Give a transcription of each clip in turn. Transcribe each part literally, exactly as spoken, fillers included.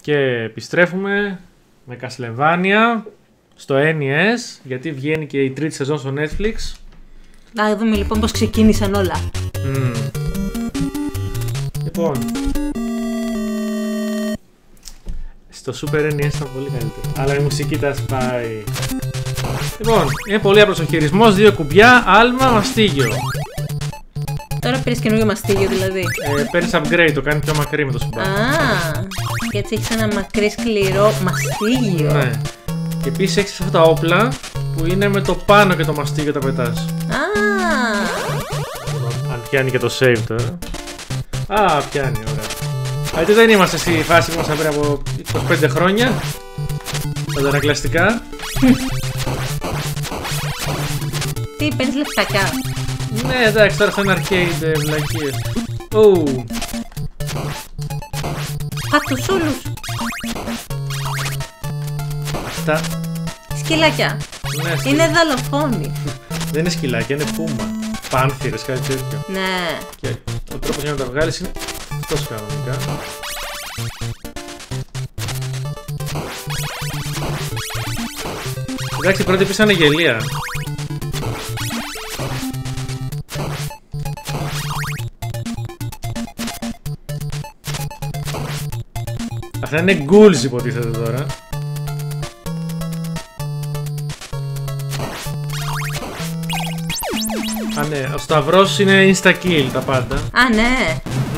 Και επιστρέφουμε με Castlevania στο N E S, γιατί βγαίνει και η τρίτη σεζόν στο Netflix. Να δούμε λοιπόν πώς ξεκίνησαν όλα. Mm. Λοιπόν, στο Super N E S ήταν πολύ καλύτερο, αλλά η μουσική τα σπάει. Λοιπόν, είναι πολύ απλός ο χειρισμός, δύο κουμπιά, άλμα, μαστίγιο. Τώρα πήρες καινούργιο μαστίγιο δηλαδή. Ε, παίρνεις upgrade, το κάνει πιο μακρύ με το συμπάθειο. Α, και έτσι έχεις ένα μακρύ σκληρό μαστίγιο. Ναι. Και επίσης έχεις αυτά τα όπλα που είναι με το πάνω και το μαστίγιο τα πετάς. Α, Αν πιάνει και το save τώρα. Α, πιάνει, ωραία. Γιατί δεν είμαστε στη φάση που ήμασταν πριν από είκοσι πέντε χρόνια. Με τα ανακλαστικά. τι, παίρνεις λεφτακά. Ναι, εντάξει, τώρα θα είναι arcade βλακίες. Ου. Πάτ' τους όλους. Αυτά. Σκυλάκια. Ναι, σκυλ... Είναι δολοφόνοι. Δεν είναι σκυλάκια, είναι πούμα. Πάνθυρες, κάτι τέτοιο. Ναι. Και ο τρόπος για να τα βγάλεις είναι αυτός κανονικά. Εντάξει, η πρώτη πίστα είναι γελία. Αυτά είναι ghouls υποτίθεται τώρα. Α, ναι, ο σταυρός είναι insta-kill τα πάντα. Α, ναι.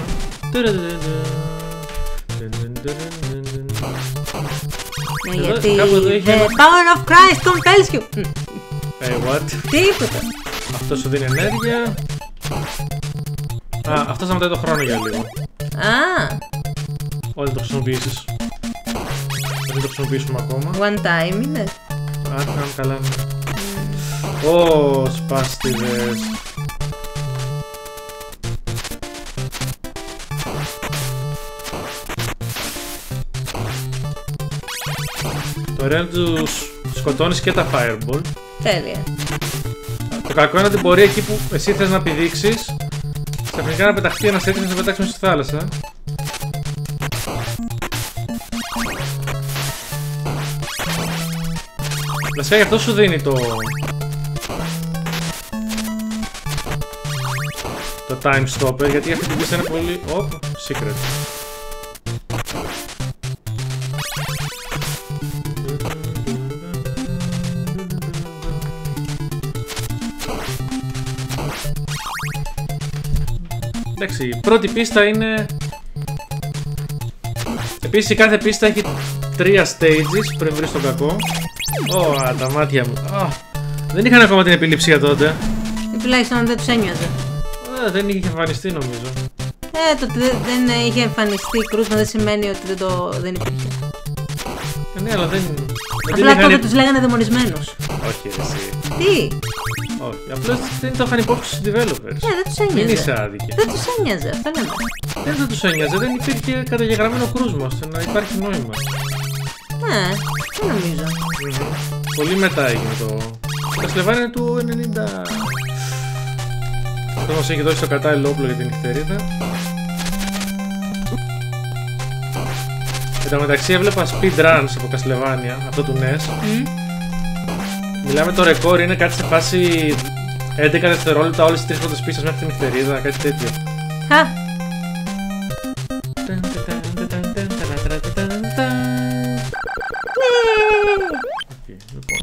Ναι, γιατί the power of Christ compels you. Ε, what? Τίποτα. Αυτό σου δίνει ενέργεια. Α, αυτό σταματάει το χρόνο για λίγο. Α, Όταν το χρησιμοποιήσεις. Δεν το χρησιμοποιήσουμε ακόμα. one time είναι. Α, κάνουμε καλά. Ω, σπάστιδες. Το ωραίο είναι τους σκοτώνεις και τα fireball. Τέλεια. Το κακό είναι ότι μπορεί εκεί που εσύ θες να πηδήξεις, ξαφνικά να πεταχτεί ένας τέτοιος να σε πετάξει μέσα στη θάλασσα. Βασικά γι' αυτό σου δίνει το... το time stopper, γιατί αυτή την πίστα είναι πολύ... Οπ, secret. Εντάξει, η πρώτη πίστα είναι... Επίσης η κάθε πίστα έχει τρία stages πριν βρεις τον κακό. Ω, α, τα μάτια μου. Α, δεν είχαν ακόμα την επιληψία τότε. Ή τουλάχιστον δεν τους ένοιαζε. Α, δεν είχε εμφανιστεί νομίζω. Ε, το ότι δεν, δεν είχε εμφανιστεί κρούσμα δεν σημαίνει ότι δεν, το, δεν υπήρχε. Ε, ναι, αλλά δεν... Απλά δεν τότε είχαν... τους λέγανε δαιμονισμένους. Όχι, εσύ. Τι? Όχι, απλώς δεν το είχαν υπόψη στους developers. Ε, δεν τους ένοιαζε. Μην είσαι άδικη. Δεν τους ένοιαζε, αυτά λέμε. Δεν θα τους ένοιαζε, δεν υπήρχε καταγεγραμμένο κρούσμα ώστε να υπάρχει νόημα. Ναι, δεν νομίζω. Mm-hmm. Πολύ μετά έγινε το... Το Castlevania είναι του ενενήντα... Αυτό μας έχει δώσει το κατάλληλο όπλο για την νυχτερίδα. Εν τω μεταξύ έβλεπα speedruns από Castlevania, αυτό του νες. Mm. Μιλάμε το ρεκόρ είναι κάτι σε φάση έντεκα δευτερόλεπτα όλες τις τρεις πρώτες πίστες μέχρι την νυχτερίδα, κάτι τέτοιο. Χα! Okay, λοιπόν.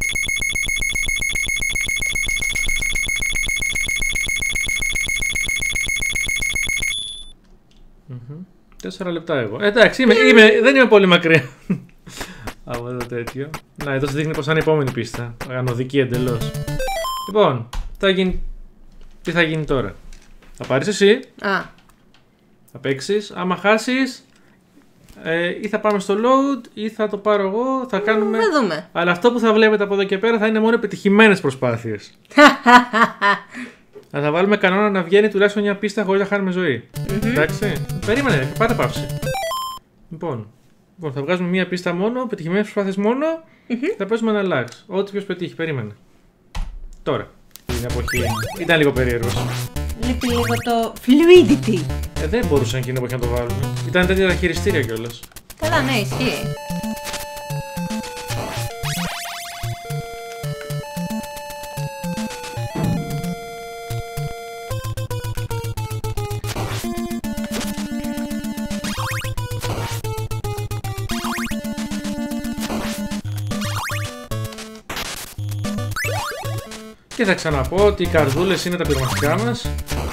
Mm-hmm. Τέσσερα λεπτά εγώ. Ε, εντάξει, είμαι, είμαι, δεν είμαι πολύ μακριά από το τέτοιο. Να, εδώ σου δείχνει πως θα είναι η επόμενη πίστα. Ανωδική εντελώς. Λοιπόν, θα γίνει... τι θα γίνει τώρα. Θα πάρεις εσύ. Α. Θα παίξεις. Άμα χάσεις, ε, ή θα πάμε στο load ή θα το πάρω εγώ. Θα κάνουμε... Να δούμε. Αλλά αυτό που θα βλέπετε από εδώ και πέρα θα είναι μόνο επιτυχημένες προσπάθειες. Θα βάλουμε κανόνα να βγαίνει τουλάχιστον μια πίστα χωρίς να χάνουμε ζωή. Mm-hmm. Εντάξει. Περίμενε, πάτε παύση. Λοιπόν, λοιπόν, θα βγάζουμε μια πίστα μόνο, πετυχημένες προσπάθειες μόνο. Mm-hmm. Θα παίζουμε ένα lax. Ό,τι ποιος πετύχει, περίμενε. Τώρα. Την εποχή. Ήταν λίγο περίεργος. Λείπει λίγο το fluidity. Ε, δεν μπορούσαν εκείνη την εποχή να το βάλουμε. Ήταν τέτοια τα χειριστήρια κιόλας. Καλά, ναι, ισχύει. Και θα ξαναπώ ότι οι καρδούλες είναι τα πυρομαχικά μας.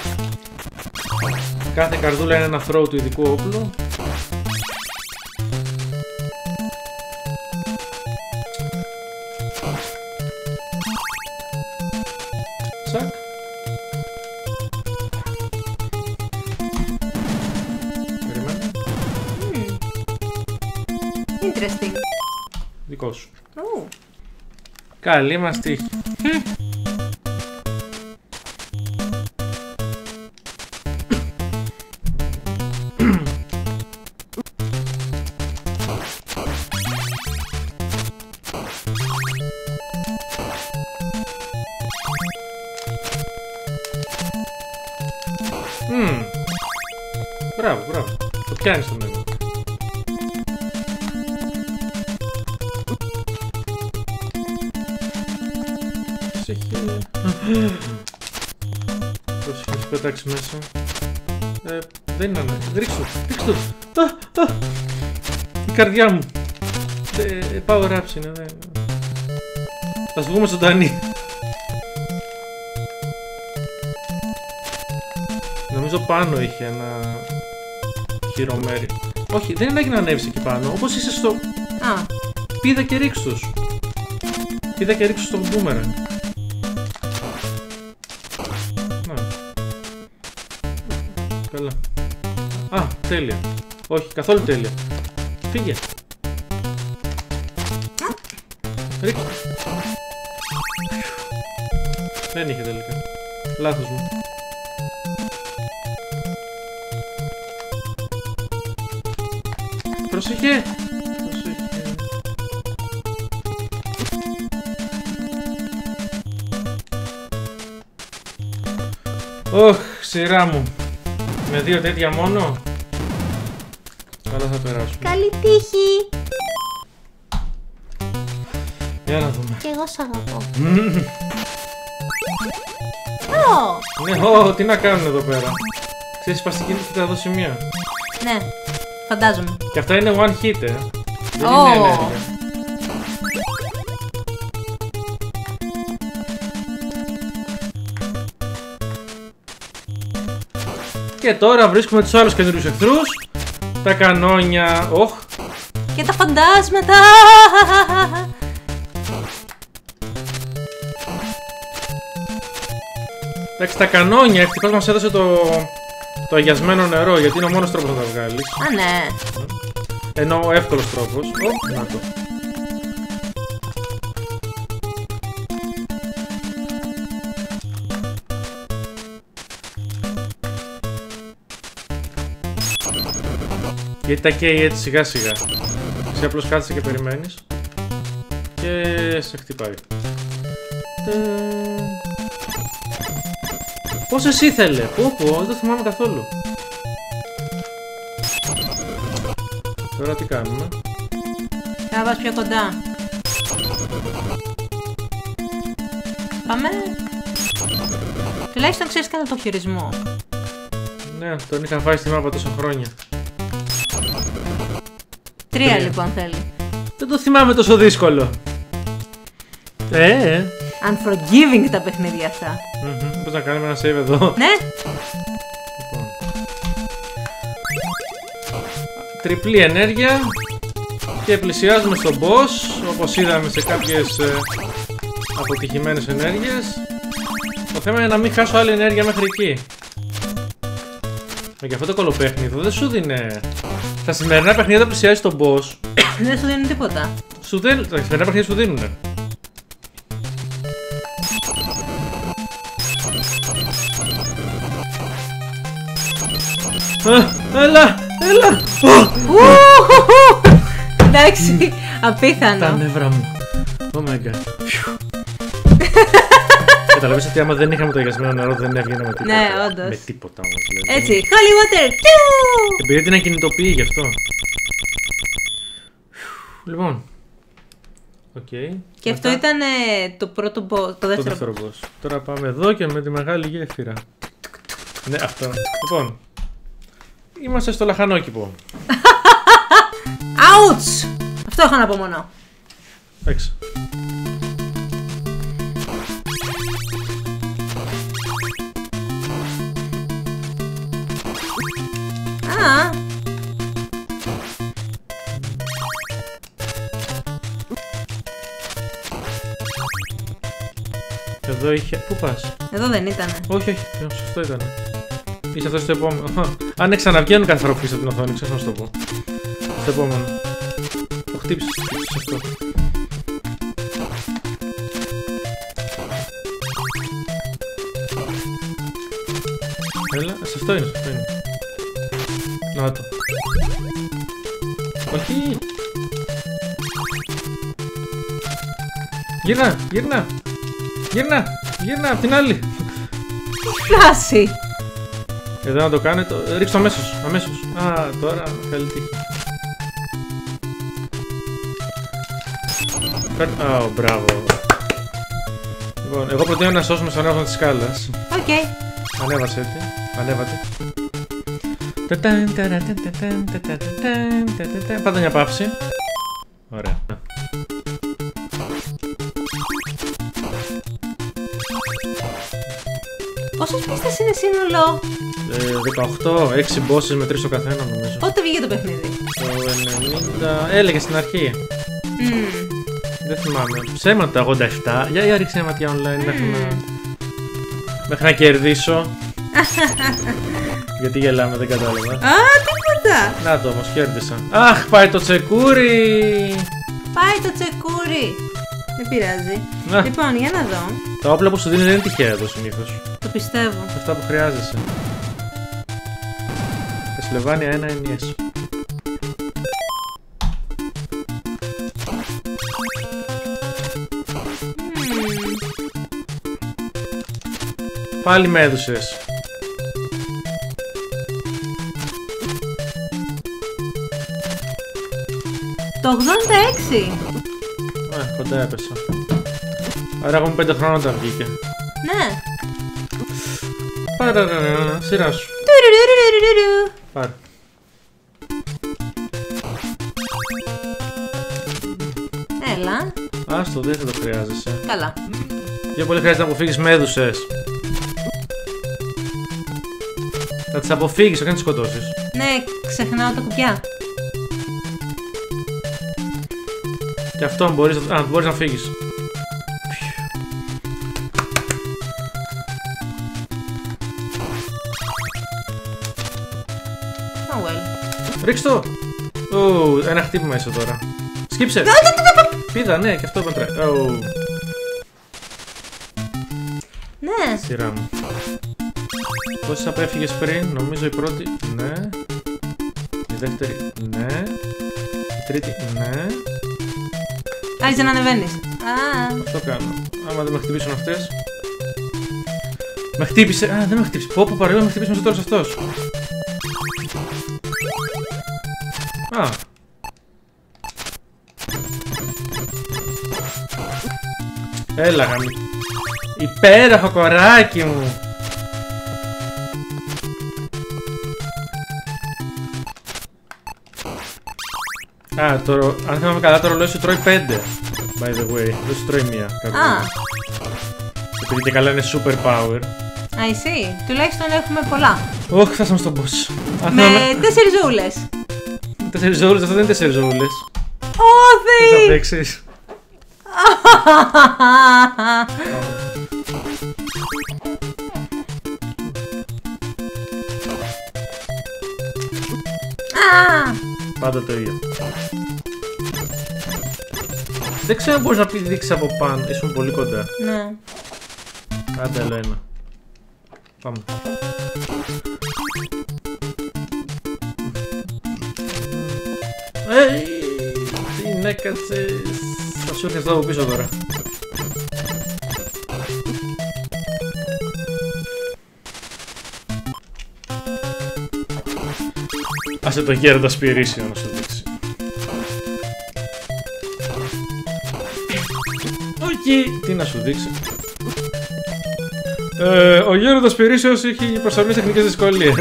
Κάθε καρδούλα είναι ένα throw του ειδικού όπλου. Τσακ. Περιμένω. Mm. Interesting. Δικό σου. Oh. Καλή μας τύχη. Mm. Μπράβο, μπράβο. Το πιάνεις το μέλλον. Πώς έχεις πετάξει μέσα. Ε, δεν είναι ανάγκη. Ρίξ' το, ρίξ' το. Α, α. Η καρδιά μου. Ε, power ups είναι, ναι. Θα σου βγούμε ζωντανή. Νομίζω πάνω είχε ένα χειρομέρι. Όχι, δεν είναι ανάγκη να ανέβεις εκεί πάνω. Όπως είσαι στο... Α. Πήδα και ρίξ' τους. Πήδα και ρίξ' τους στον boomerang. Καλά. Α, τέλεια. Όχι, καθόλου τέλεια. Φύγε. Ρίξε. Δεν είχε τελικά. Λάθος μου. Προσοχέ. Προσοχέ. Ωχ, σειρά μου. Με δύο τέτοια μόνο. Καλά θα περάσουμε. Καλή τύχη. Για να δούμε. Και εγώ σ' αγαπώ. Mm. Ω! Ναι, ω, τι να κάνουν εδώ πέρα. Ξέρεις σπαστική τα εδώ σημεία. Ναι, φαντάζομαι. Και αυτά είναι one hit, ε. Δεν Oh. είναι ενέργεια. Και τώρα βρίσκουμε τους άλλους καινούριους εχθρούς. Τα κανόνια. Οχ. Και τα φαντάσματα. Εντάξει, τα κανόνια ευτυχώς μας έδωσε το, το αγιασμένο νερό, γιατί είναι ο μόνος τρόπος να τα βγάλεις. Α, ναι. Ενώ ο εύκολος τρόπος. Ω, να το. Γιατί τα καίει έτσι σιγά σιγά. Εσύ απλώς κάθεσαι και περιμένεις. Και σε χτυπάει. Πώς εσύ ήθελε. Πω πω, δεν το θυμάμαι καθόλου. Τώρα τι κάνουμε. Θα πας πιο κοντά. Πάμε. Τουλάχιστον ξέρεις κατά το χειρισμό. Ναι, τον είχα φάει στη μάπα τόσα χρόνια. Τρία Τρία. λοιπόν θέλει. Δεν το θυμάμαι τόσο δύσκολο. Ε, ε. Unforgiving τα παιχνίδια αυτά. Mm-hmm. Πώς να κάνουμε ένα save εδώ. Ναι. Λοιπόν. Τριπλή ενέργεια. Και πλησιάζουμε στον boss, όπως είδαμε σε κάποιες ε, αποτυχημένες ενέργειες. Το θέμα είναι να μην χάσω άλλη ενέργεια μέχρι εκεί. Και αυτό το κολοπέχνιδο δεν σου δίνει. Τα σημερινά παιχνίδια όταν πλησιάζει τον boss. Δεν σου δίνουν τίποτα. Σου δίνουν. Τα σημερινά παιχνίδια σου δίνουνε. Α, έλα, έλα. Εντάξει, απίθανο. Τα νεύρα μου. Oh my god. Καταλαβαίνεις ότι άμα δεν είχαμε το αγιασμένο νερό δεν έβγαινε με τίποτα. Ναι, όντως. Με τίποτα όμως. Δηλαδή. Έτσι, holy water. Επειδή την ακινητοποιεί γι' αυτό. Λοιπόν. Οκ. Και Μετά, αυτό ήταν ε, το πρώτο boss, το το δεύτερο. δεύτερο boss. Τώρα πάμε εδώ και με τη μεγάλη γέφυρα. Ναι, αυτό. Λοιπόν. Είμαστε στο λαχανόκηπο. Ouch! Αυτό έχω να πω μόνο. Εντάξει. Α, Εδώ είχε. Πού πας? εδώ δεν ήτανε. Όχι, όχι. Σωστό ήταν. Είσαι αυτό στο επόμενο. Αν ναι, ξαναβγαίνουν κάθε φορά που πίσω από την οθόνη, ξέρω να σου το πω. Στο επόμενο. Το χτύπησε. Σωστό. Έλα, σε αυτό είναι, σε αυτό είναι. Να το. Όχι. Γύρνα, γύρνα. Γύρνα, γύρνα, απ' την άλλη. Φλάση! Εδώ να το κάνετε, το... ρίξτε το αμέσως, αμέσως. Α, τώρα καλή τύχη. Α, μπράβο. Λοιπόν, εγώ προτείνω να σώσουμε στον εύρο της σκάλας. Οκ. Ανέβασε έτσι, ανέβατε. Πάντα μια παύση. Ωραία. Πόσες πίστες είναι σύνολο? Ε, δεκαοκτώ, έξι bosses με τρεις το καθένα νομίζω. Πότε βγήκε το παιχνίδι? Το ενενήντα... Έλεγε στην αρχή. Mm. Δεν θυμάμαι. Ψέματα ογδόντα επτά. Για, για ρίξε ματιά online μέχρι να... μέχρι να κερδίσω. Γιατί γελάμε, δεν κατάλαβα. Α, τίποτα! Να το όμως, κέρδισα. Αχ, πάει το τσεκούρι! Πάει το τσεκούρι! Δεν πειράζει. Να. Λοιπόν, για να δω. Τα όπλα που σου δίνει δεν είναι τυχαία εδώ συνήθως. Το πιστεύω. Αυτά που χρειάζεσαι. Castlevania ένα εν ι ες. Mm. Πάλι με έδωσες. Το ογδόντα έξι! Α, κοντά έπεσα. Άρα έχουμε πέντε χρόνια όταν βγήκε. Ναι. Παραραραρα, σειρά σου. Τουρουρουρουρουρουρου. Πάρε. Έλα. Άστο, δεν θα το χρειάζεσαι. Καλά. Πιο πολύ χρειάζεται να αποφύγεις μέδουσες. Θα τις αποφύγεις, όχι να τις σκοτώσεις. Ναι, ξεχνάω τα κουπιά. Και αυτό μπορείς, να- α, μπορείς να φύγεις. Oh well. Ρίξ' το! Ου, ένα χτύπημα είσαι τώρα. Σκύψε! Πήδα, ναι, και αυτό έπρεπε. Ου, Ναι. σειρά μου. Πόσες απέφυγες πριν, νομίζω η πρώτη, ναι. Η δεύτερη, ναι. Η τρίτη, ναι. Άρχισε να ανεβαίνεις. Α, Αυτό κάνω. Άμα δεν με χτυπήσουν αυτές. Με χτύπησε. Α, δεν με χτύπησε. Πω, πω, παρέλα, με χτύπησε στο τέλος αυτός. Α. Έλα, γαμί. Υπέροχο κοράκι μου. Α, το, αν θυμάμαι καλά, το ρολόι σου τρώει πέντε. By the way, δεν σου τρώει μία. α, Επειδή και καλά είναι super power. I see. Τουλάχιστον έχουμε πολλά. Όχι, φτάσαμε στον boss. Αν Με θυμάμαι. τέσσερις ζούλες. Τέσσερις ζώουλες, αυτό δεν είναι τέσσερις ζώουλες. Ω, Δεν θα Θεή! παίξεις. Α, Πάντα το ίδιο. Δεν ξέρω αν μπορείς να πηδήξεις από πάνω. Ήσουν πολύ κοντά. ναι. Άντε, άλλο ένα. Πάμε. Ε, τι να κάτσεις. Θα σου έρθει αυτό από πίσω τώρα. Άσε το γέροντα σπυρίσιο να σου δείξει. εκεί. Τι να σου δείξω. Ε, ο Γέροντας Πυρήσεως έχει προσαρμόσει τεχνικές δυσκολίες.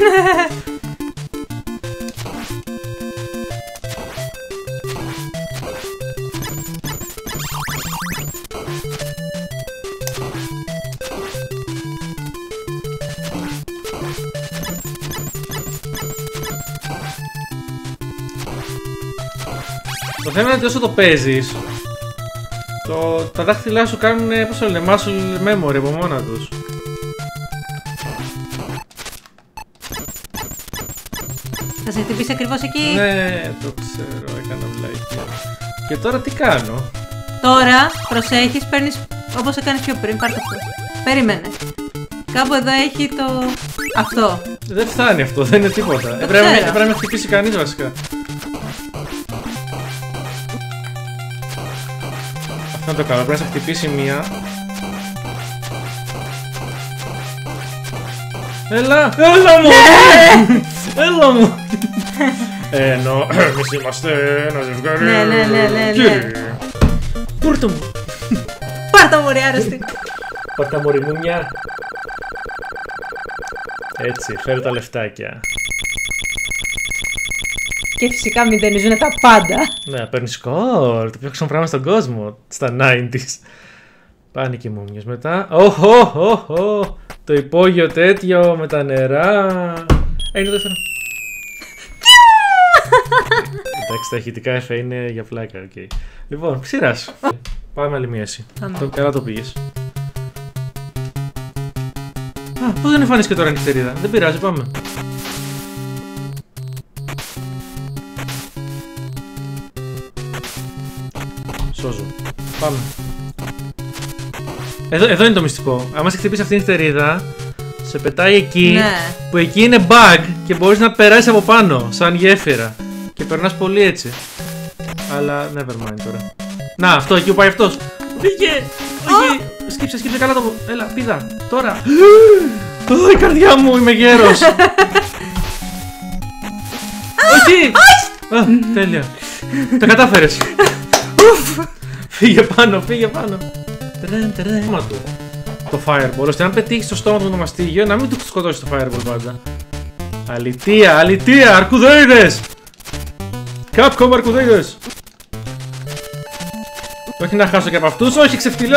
Το θέμα είναι ότι όσο το παίζεις, το, τα δάχτυλά σου κάνουν, πώς το λένε, muscle memory από μόνα τους. Θα σε χτυπήσει ακριβώς εκεί. Ναι, το ξέρω, έκανα βλάκια. Και τώρα τι κάνω? Τώρα προσέχεις, παίρνεις όπως έκανες πιο πριν. Πάρτε αυτό. Περίμενε. Κάπου εδώ έχει το... αυτό. Δεν φτάνει αυτό, δεν είναι τίποτα. Πρέπει να με χτυπήσει κανείς βασικά. Αυτό είναι το καλό, πρέπει να σε χτυπήσει μία. Έλα, έλα μου! Έλα μου! Ενώ εμείς είμαστε ένα ζευγάρι. Ναι, ναι, ναι, ναι, ναι. Πούρτο μου! Πάρτα μου ρε άρρωστη! Πάρτα μου ρε μουμιά! Έτσι, φέρω τα λεφτάκια. Και φυσικά μηδενίζουν τα πάντα. Ναι, παίρνει σκορ. Το πιο ξένο πράγμα στον κόσμο. Στα ενενήντα. Πάνε και οι μούμιες μετά. Οχ, οχ, οχ, οχ. Το υπόγειο τέτοιο με τα νερά. Ε, είναι το δεύτερο. Εντάξει, τα ηχητικά εφέ είναι για πλάκα, οκ. Okay. Λοιπόν, ξηράς. Πάμε άλλη μία εσύ. Το, καλά το πήγες. Α, πώς δεν εμφανίστηκε τώρα η νυχτερίδα. Δεν πειράζει, πάμε. Σώζω. Πάμε. Εδώ, εδώ είναι το μυστικό. Αν μας χτυπήσει αυτή η νυχτερίδα, σε πετάει εκεί, ναι. Που εκεί είναι bug και μπορείς να περάσεις από πάνω, σαν γέφυρα. Και περνάς πολύ έτσι. Αλλά never mind τώρα. Να, αυτό εκεί που πάει αυτός. Πήγε! Εκεί! Oh. Σκύψε, σκύψε καλά το... Έλα, πήδα. Τώρα. Oh, η καρδιά μου, είμαι γέρος. Όχι! Α, τέλεια. Τα κατάφερες. Φύγε πάνω, φύγε πάνω. Το fireball, ώστε αν πετύχεις στο στόμα του το μαστίγιο, να μην του σκοτώσει το fireball πάντα. Αλητία, αλητία, αρκουδέιδες! Capcom αρκουδέιδες! Όχι να χάσω και από αυτούς, όχι ξεφτυλά!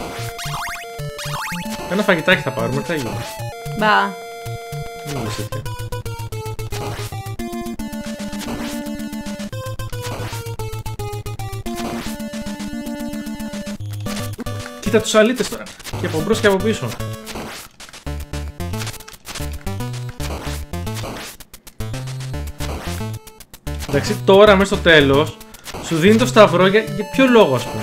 Ένα φαγητάκι θα πάρουμε, τι θα γίνει. Μπα. Δεν μου λες. Κοίτα τους αλήτες τώρα. Και από μπρος και από πίσω. Εντάξει, τώρα μέσα στο τέλος σου δίνει το σταυρό για, για ποιο λόγο, ας πούμε.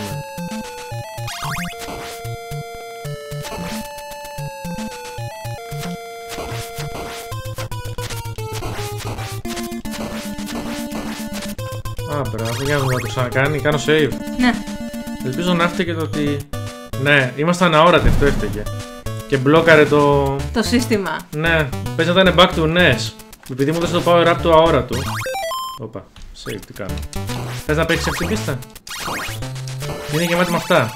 Α, μπράβο, για να δούμε το ξανακάνει. Κάνω save. Ναι. Ελπίζω να έφταιγε το ότι... Ναι, ήμασταν αόρατοι, αυτό έφταιγε. Και μπλόκαρε το... Το σύστημα. Ναι, πες να ήταν back to νες. Επειδή μου έδωσε το power up του αόρατου. Όπα, save, τι κάνω. Θες να παίξεις αυτή την πίστα? Είναι γεμάτη με αυτά.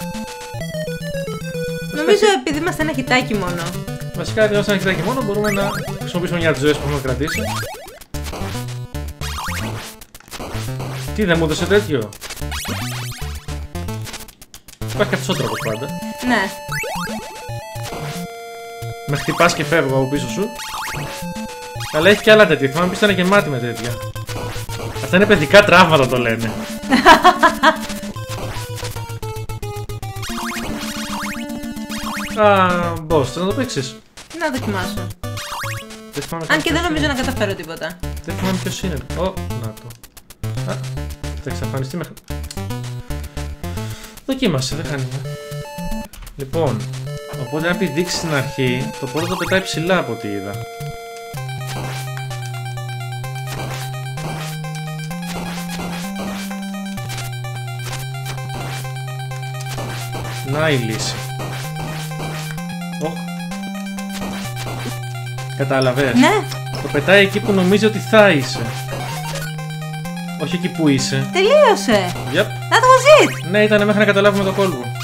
Νομίζω επειδή είμαστε ένα χιτάκι μόνο. Βασικά, επειδή είμαστε ένα χιτάκι μόνο, μπορούμε να χρησιμοποιήσουμε μια ζωές που έχουμε κρατήσει. Τι, δεν μου έδωσε τέτοιο? Υπάρχει αυτός ο τρόπος πάντα. Ναι. Με χτυπάς και φεύγω από πίσω σου. Αλλά έχει και άλλα τέτοια. Θυμάμαι πεις ήταν γεμάτη με τέτοια. Αυτά είναι παιδικά τραύματα, το λένε. Α, boss, θες να το παίξεις? Να δοκιμάσω. Δεν θυμάμαι. Αν και δεν νομίζω να καταφέρω τίποτα. Δεν θυμάμαι ποιος είναι. Ω, να το. Α, θα εξαφανιστεί μέχρι... Δοκίμασε, δεν χάνει. Λοιπόν, οπότε αν πηδήξει στην αρχή, το πρώτο το πετάει ψηλά από ό,τι είδα. Να η λύση. Oh. Κατάλαβες? Ναι. Το πετάει εκεί που νομίζει ότι θα είσαι. Όχι εκεί που είσαι. Τελείωσε. Yep. That was it. Ναι, ήταν μέχρι να καταλάβουμε το κόλπο.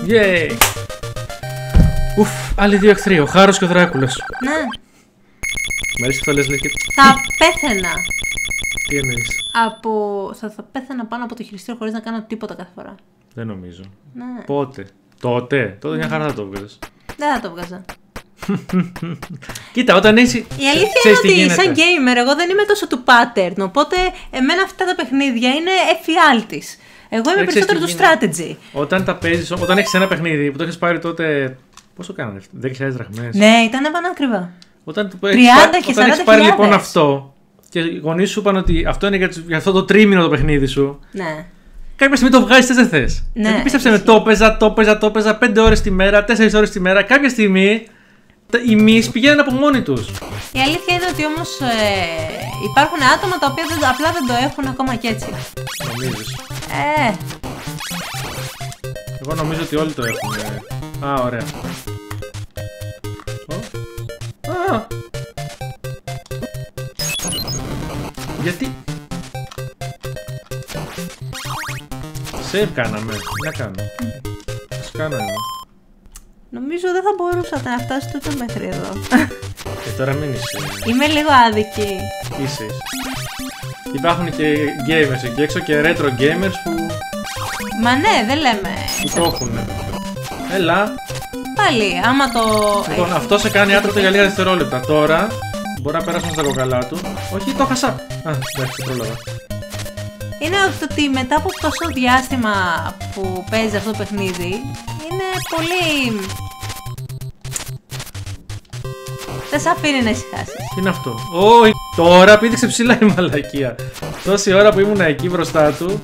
Yay! Ουφ, άλλοι δύο εχθροί, ο Χάρος και ο Δράκουλας. Ναι. Μ' αρέσει που θα λες, λέει και... Θα πέθαινα. Τι εννοείς? Από... Θα, θα πέθαινα πάνω από το χειριστήριο χωρίς να κάνω τίποτα κάθε φορά. Δεν νομίζω. Ναι. Πότε? Τότε? Τότε μια χαρά θα το βγάζεις. Δεν θα το βγάζα. Κοίτα, όταν είσαι. Η αλήθεια είναι ότι σαν gamer εγώ δεν είμαι τόσο του pattern. Οπότε εμένα αυτά τα παιχνίδια είναι εφιάλτης. Εγώ είμαι περισσότερο του strategy. Όταν τα παίζεις, όταν έχεις ένα παιχνίδι που το έχεις πάρει τότε. Πόσο κάνανε, δέκα χιλιάδες δραχμές. Ναι, ήταν πανάκριβα. Όταν το τριάντα και σαράντα έχεις πάρει λοιπόν αυτό και οι γονείς σου είπαν ότι αυτό είναι για, για αυτό το τρίμηνο το παιχνίδι σου. Ναι. Κάποια στιγμή το βγάζεις, δεν θες. Ναι. Γιατί πίστεψε με, το έπαιζα, το έπαιζα, το έπαιζα πέντε ώρες τη μέρα, τέσσερις ώρες τη μέρα. Κάποια στιγμή οι μυς πηγαίνουν από μόνοι τους. Η αλήθεια είναι ότι όμως ε, υπάρχουν άτομα τα οποία δεν, απλά δεν το έχουν ακόμα κι έτσι. Νομίζεις? Ε. Εγώ νομίζω ότι όλοι το έχουν. Α, ωραία. Α. Γιατί? Save κάναμε. Τι να κάνω? Ας κάνω εγώ. Νομίζω δεν θα μπορούσατε να φτάσετε ούτε μέχρι εδώ. Και τώρα μην είσαι. Είμαι λίγο άδικη. Είσαι, είσαι. Υπάρχουν και gamers εκεί έξω και retro gamers που... Μα ναι, δεν λέμε. Που το έχουνε. Έλα. Πάλι, άμα το... Λοιπόν, αυτό σε κάνει άτρωτο για λίγα δευτερόλεπτα. Τώρα μπορεί να περάσουμε στα κοκαλά του. Όχι, το χασά. Α, εντάξει, πρόλαβα. Είναι ότι μετά από τόσο διάστημα που παίζει αυτό το παιχνίδι, είναι πολύ... Δεν σ' αφήνει να ησυχάσεις. Τι είναι αυτό? Όχι, τώρα πήδηξε ψηλά η μαλακία. Τόση ώρα που ήμουν εκεί μπροστά του.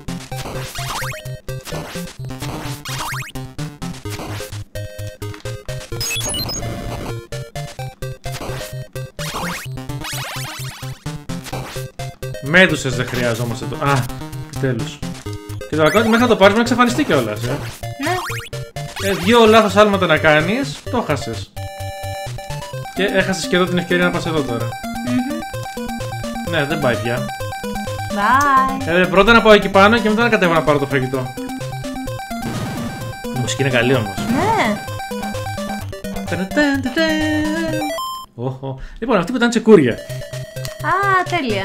Μέδουσες δεν χρειαζόμαστε το... Α, τέλος. Και τώρα κάτι μέχρι να το πάρεις να εξαφανιστεί κιόλας, ε. Ναι. Ε, δύο λάθος άλματα να κάνεις, το χάσες. Και έχασες και εδώ την ευκαιρία να πας εδώ τώρα. Mm-hmm. Ναι, δεν πάει πια. Bye. Ε, πρώτα να πάω εκεί πάνω και μετά να κατέβω να πάρω το φαγητό. Η μουσική είναι καλή όμως. Ναι. Oh, oh. Λοιπόν, αυτή που ήταν τσεκούρια. Α, τέλεια.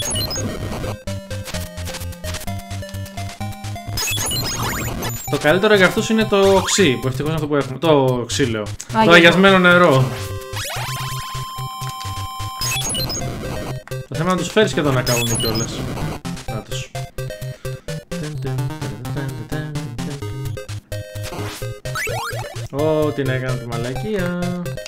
Το καλύτερο για αυτούς είναι το οξύ, που ευτυχώς είναι αυτό που έχουμε. Το οξύ λέω. Άγιο. Το αγιασμένο νερό. Το θέμα είναι να τους φέρεις και εδώ να κάνουν κιόλας. Να τους. Ω, την έκανα τη μαλακία.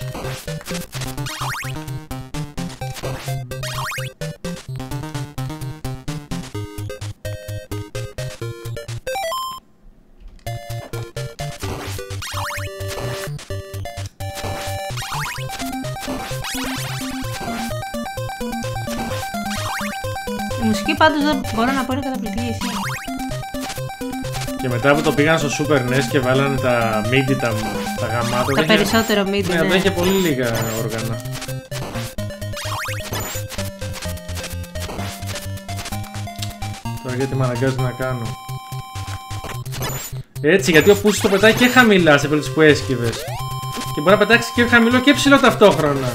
Η μουσική πάντως δεν μπορώ να πω είναι καταπληκτική, εσύ. Και μετά που το πήγαν στο Super νες και βάλανε τα μίντι, τα, τα γαμάτα. Τα περισσότερο μίντι, ναι. ναι. Δεν είχε πολύ λίγα όργανα. Τώρα γιατί με αναγκάζει να κάνω. Έτσι, γιατί ο Πούσης το πετάει και χαμηλά σε περίπτωση που έσκυβες. Και μπορεί να πετάξει και χαμηλό και ψηλό ταυτόχρονα.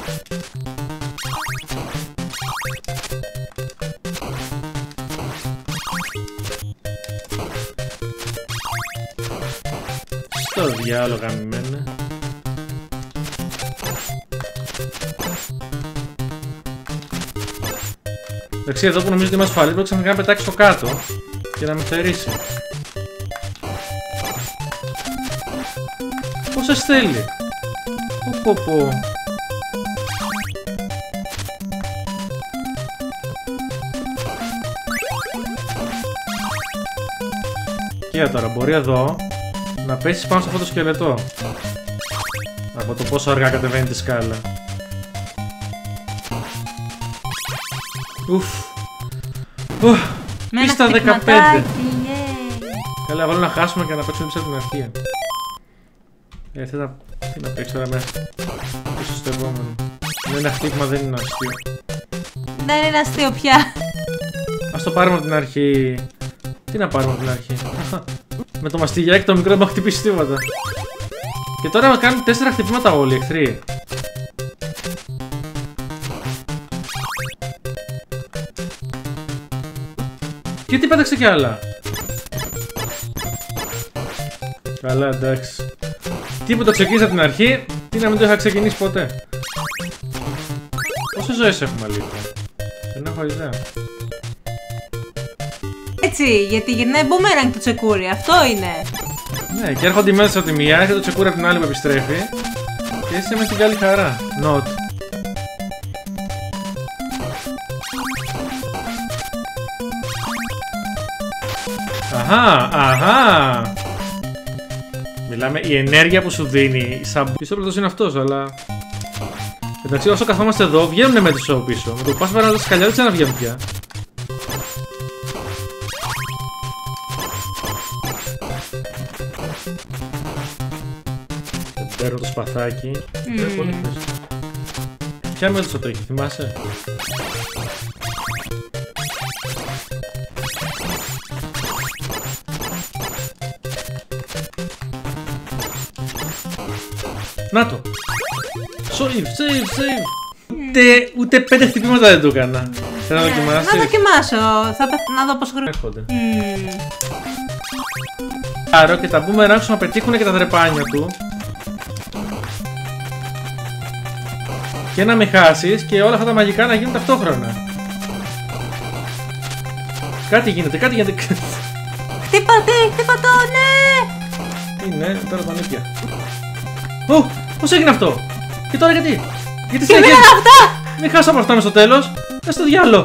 Στο διάλογο γαμημένα. Εντάξει, εδώ που νομίζω ότι είμαι ασφαλής πρέπει ξαφνικά να πετάξει στο κάτω και να με θερήσει. Πόσες θέλει? Πω πω πω. Και τώρα μπορεί εδώ να πέσεις πάνω σε αυτό το σκελετό. Από το πόσο αργά κατεβαίνει τη σκάλα. Ουφ. Ουφ. Πίστα δεκαπέντε. Καλά, βάλω να χάσουμε και να παίξουμε πίσω από την αρχή. Ε, θέλω να... Τι να παίξω τώρα μέσα. Πίσω στο επόμενο. Δεν είναι χτύπημα, δεν είναι αστείο. Δεν είναι αστείο πια. Ας το πάρουμε από την αρχή. Τι να πάρουμε από την αρχή? Με το μαστιγιάκι το μικρό δεν μου χτυπήσει τίποτα. Και τώρα κάνουν τέσσερα χτυπήματα όλοι οι εχθροί. Και τι πέταξε κι άλλα. Καλά, εντάξει. Τι που το ξεκίνησα από την αρχή, τι να μην το είχα ξεκινήσει ποτέ. Πόσες ζωές έχουμε αλήθεια? Δεν έχω ιδέα. Έτσι, γιατί γυρνάει μπούμεραγκ το τσεκούρι, αυτό είναι. Ναι, και έρχονται οι μέσα από τη μία, έρχεται το τσεκούρι από την άλλη που επιστρέφει. Και είσαι με την καλή χαρά. Not. Αχα, αχα. Μιλάμε, η ενέργεια που σου δίνει. Σαν πίσω πλατός είναι αυτός, αλλά. Εντάξει, όσο καθόμαστε εδώ, βγαίνουνε με τους από πίσω. Με το που πας παρά τα σκαλιά δεν ξαναβγαίνουν πια. Παίρνω το σπαθάκι. Mm. Πολύ χρήσιμο. Ποια μέλισσα το έχει, θυμάσαι? Να το! Save, save, save! Ούτε, ούτε πέντε χτυπήματα δεν το έκανα. Θέλω να δοκιμάσεις. Να δοκιμάσω, θα πεθ... να δω πώς χρειάζεται. Έρχονται. Άρα και τα boomerang σου να πετύχουν και τα δρεπάνια του. Και να με χάσεις και όλα αυτά τα μαγικά να γίνουν ταυτόχρονα. Κάτι γίνεται, κάτι γίνεται. Χτύπατε, χτύπα το, ναι! Τι ναι, τώρα τον ήπια. Ω, πώς έγινε αυτό? Και τώρα γιατί? Γιατί και μένα αυτά! Μην χάσω από αυτά μες στο τέλος. Πες στο διάλο.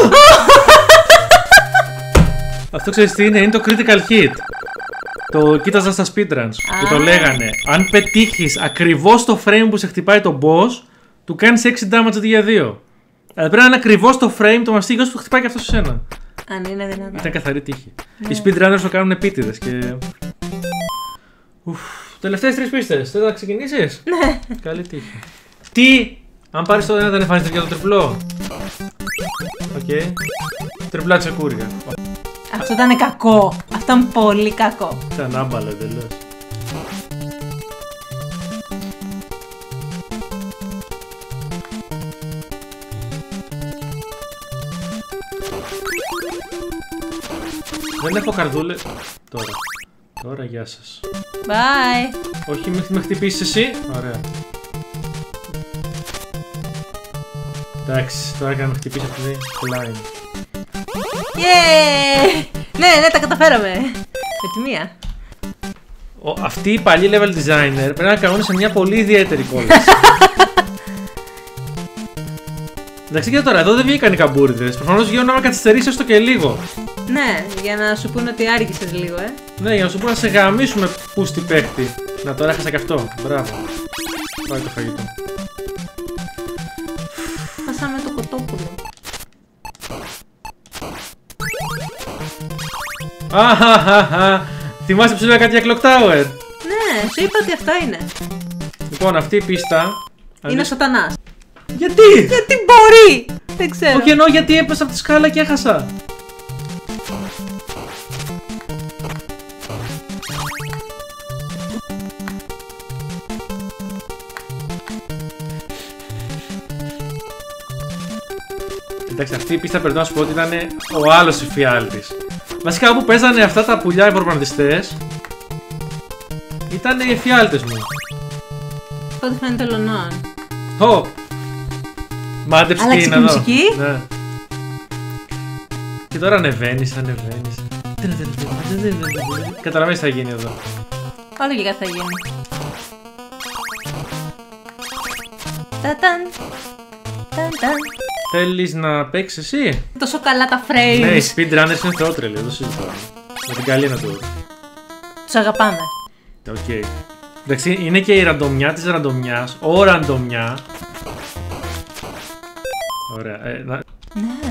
Αυτό ξέρεις τι είναι, είναι το critical hit. Το κοίταζα στα speedruns και το λέγανε. Αν πετύχεις ακριβώς το frame που σε χτυπάει το boss, του κάνεις έξι damage αντί για δύο. Αλλά πρέπει να είναι ακριβώς το frame το μαστίγιο που χτυπάει και αυτό σε σένα. Αν είναι δυνατόν. Ήταν καθαρή τύχη. Οι speedrunners το κάνουν επίτηδες και. Ουφ. Τελευταίες τρεις πίστες. Θες να ξεκινήσεις? Ναι. Καλή τύχη. Τι! Αν πάρεις το ένα δεν εμφανίζεται για το τριπλό. Οκ. Okay. Τριπλά τσεκούρια. Αυτό ήταν κακό. Αυτό ήταν πολύ κακό. Ήταν άμπαλα τελείως. Δεν έχω καρδούλες. Τώρα. Τώρα γεια σας. Bye. Όχι, μην με χτυπήσεις εσύ. Ωραία. Εντάξει, τώρα και να με χτυπήσει αυτή τη line. Yeah! Ναι, ναι, τα καταφέραμε. Με τη μία. Ο, αυτοί οι παλιοί level designer πρέπει να κάνουν σε μια πολύ ιδιαίτερη κόλαση. Εντάξει, και τώρα εδώ δεν βγήκαν οι καμπούριδες. Προφανώς βγαίνουν άμα καθυστερήσεις έστω και λίγο. Ναι, για να σου πούνε ότι άργησες λίγο, ε. Ναι, για να σου πούνε να σε γαμίσουμε πούστη παίχτη. Να τώρα έχασα και αυτό. Μπράβο. Πάει το φαγητό. Χάσαμε το κοτόπουλο. Αχαχαχα. Θυμάσαι που σου έλεγα κάτι για Clock Tower? Ναι, σου είπα ότι αυτά είναι. Λοιπόν, αυτή η πίστα είναι ο σατανάς. Γιατί? Γιατί μπορεί! Δεν ξέρω. Όχι, εννοώ γιατί έπεσα από τη σκάλα και έχασα. Εντάξει, αυτή η πίστα πρέπει να σου πω ότι ήταν ο άλλος εφιάλτης. Βασικά όπου παίζανε αυτά τα πουλιά οι προπραγματιστές ήταν οι εφιάλτες μου. Πότε φαίνεται λονόν. Ω! Μάντεψε τι είναι εδώ. Μουσική. Ναι. Και τώρα ανεβαίνεις, ανεβαίνεις. Καταλαβαίνεις τι θα γίνει εδώ. Όλο και κάτι θα γίνει. Ταταν. Ταταν. Θέλεις να παίξεις εσύ? Τόσο καλά τα frames. Ναι, οι speedrunners είναι θεότρελοι, δεν το συζητάω. Με την καλή να το. Τους αγαπάμε. Οκ. Okay. Εντάξει, είναι και η ραντομιά της ραντομιάς. Ο ραντομιά. Ωραία. Ε, να... Ναι.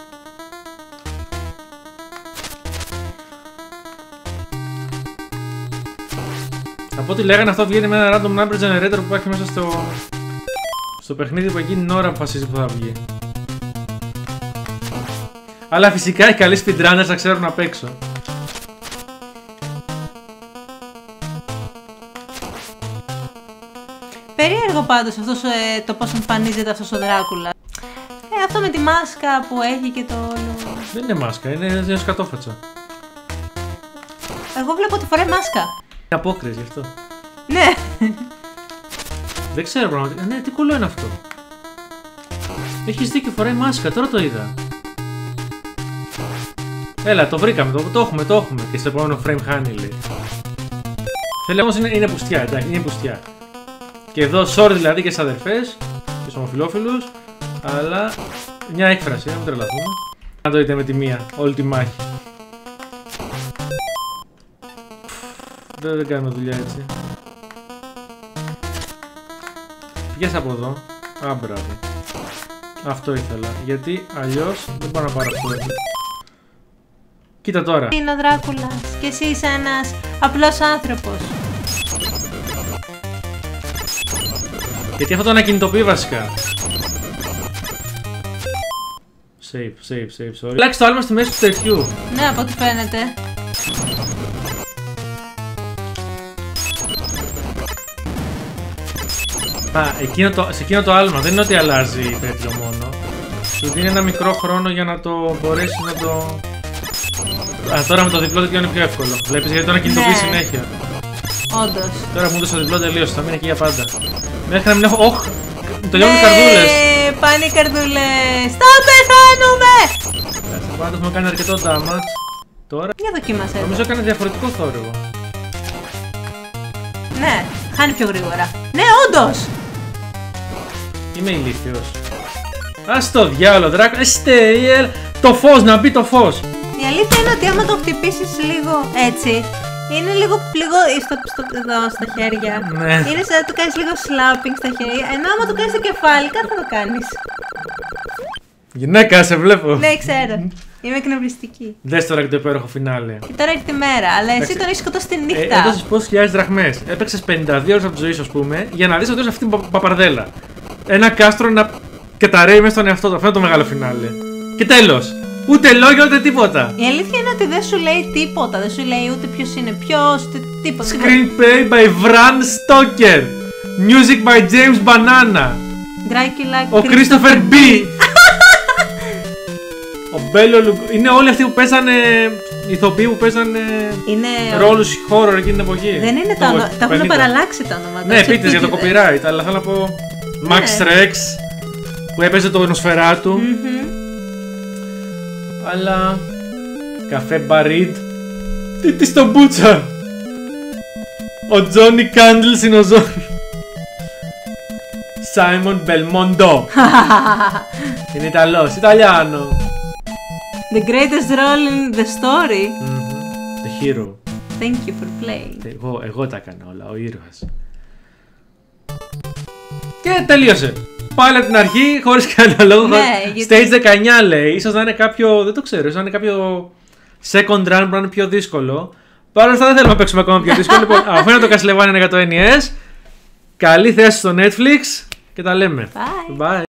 Από ό,τι λέγανε αυτό βγαίνει με ένα random number generator που υπάρχει μέσα στο... στο παιχνίδι που εκείνη την ώρα αποφασίζει που θα βγει. Αλλά φυσικά οι καλοί speedrunners θα ξέρουν απ' έξω. περίεργο πάντως αυτός, ε, το πώς εμφανίζεται αυτός ο Δράκουλα. Ε, αυτό με τη μάσκα που έχει και το όλο. Δεν είναι μάσκα, είναι μια σκατόφατσα. Εγώ βλέπω ότι φοράει μάσκα. Είναι απόκριση γι' αυτό. Ναι. Δεν ξέρω πραγματικά. Ναι, τι κουλό είναι αυτό. Έχεις δίκιο, φοράει μάσκα, τώρα το είδα. Έλα, το βρήκαμε, το, το έχουμε, το έχουμε. Και στο επόμενο frame χάνει, λέει. Θέλει όμως είναι, είναι πουστιά, εντάξει, είναι πουστιά. Και εδώ sorry δηλαδή και στις αδερφές και στους ομοφυλόφιλους, αλλά μια έκφραση, να μην τρελαθούμε. Να το δείτε με τη μία, όλη τη μάχη. Δεν, δεν κάνουμε δουλειά έτσι. Πιες από εδώ. Α, μπράβο. Αυτό ήθελα, γιατί αλλιώς δεν μπορώ να πάρω αυτό έτσι. Κοίτα τώρα. Είναι ο Δράκουλας και εσύ είσαι ένας απλός άνθρωπος. Γιατί αυτό το ανακινητοποιεί βασικά. Save, save, save, sorry. Αλλάξει το άλμα στη μέση του τέτοιου. Ναι, από ό,τι φαίνεται. Α, εκείνο το, σε εκείνο το άλμα δεν είναι ότι αλλάζει τέτοιο μόνο. Σου δίνει ένα μικρό χρόνο για να το μπορέσει να το... Α, τώρα με το διπλό τέτοιο είναι πιο εύκολο. Βλέπεις γιατί το ανακινητοποιεί ναι. συνέχεια. Όντως. Τώρα μου έδωσε το διπλό τελείωσε, θα μείνει εκεί για πάντα. Μέχρι να μην έχω... Όχ! Τελειώνουν οι καρδούλες. Ναι, πάνε οι καρδούλες. Θα πεθάνουμε! Κάτσε, πάντα έχουμε κάνει αρκετό damage. Τώρα... Για δοκίμασε. Νομίζω έκανε διαφορετικό θόρυβο. Ναι, χάνει πιο γρήγορα. Ναι, όντως! Είμαι ηλίθιος. Ας το διάλο, Δράκο. Εστέιελ! Το φως, να μπει το φως. Η αλήθεια είναι ότι άμα το χτυπήσεις λίγο έτσι, είναι λίγο πληγό στο, στο, εδώ στα χέρια. Ναι. Είναι σαν να του κάνεις λίγο slapping στα χέρια, ενώ άμα του κάνεις το κεφάλι, κάτι θα το κάνεις. Γυναίκα, σε βλέπω. Ναι, ξέρω. Είμαι εκνευριστική. Δες τώρα και το υπέροχο φινάλε. Και τώρα ήρθε η μέρα, αλλά εσύ τον έχεις σκοτώσει τη νύχτα. Ε, έδωσες πόσες χιλιάδες δραχμές. Έπαιξες πενήντα δύο ώρες από τη ζωή σου, ας πούμε, για να δεις ότι αυτή την παπαρδέλα. Ένα κάστρο να καταραίει μέσα στον εαυτό του. Αυτό είναι το μεγάλο φινάλε. Και τέλος. Ούτε λόγια ούτε τίποτα. Η αλήθεια είναι ότι δεν σου λέει τίποτα. Δεν σου λέει ούτε ποιος είναι ποιος, ούτε τίποτα. Screenplay by Bram Stoker. Music by James Banana. Dracula. Ο Christopher B. Ο Μπέλο Λουγκ... Είναι όλοι αυτοί που παίζανε. Ηθοποιοί που παίζανε. Είναι... ρόλους horror εκείνη την εποχή. Δεν είναι τα όνομα. Τα έχουν παραλλάξει τα ονόματα. Ναι, πείτε για το copyright, αλλά θέλω να πω. Max Rex που έπαιζε το Νοσφεράτου. Mm-hmm. Αλλά. Καφέ Μπαρίτ. Τι τι στο μπούτσα. Ο Τζόνι Κάντλς είναι ο Ζόρι. Σάιμον Μπελμόντο. Είναι Ιταλός, Ιταλιάνο. The greatest role in the story. Mm-hmm. The hero. Thank you for playing. Εγώ, εγώ τα έκανα όλα, ο ήρωας. Και τελείωσε. Πάλι από την αρχή, χωρίς κανένα λόγο. Ναι, γιατί... Stage δεκαεννιά λέει, ίσως να είναι κάποιο, δεν το ξέρω, ίσως να είναι κάποιο second run που να είναι πιο δύσκολο. Παρ' όλα αυτά δεν θέλουμε να παίξουμε ακόμα πιο δύσκολο. Λοιπόν, αφού είναι το Castlevania για το N E S, καλή θέση στο Netflix και τα λέμε. Bye. Bye.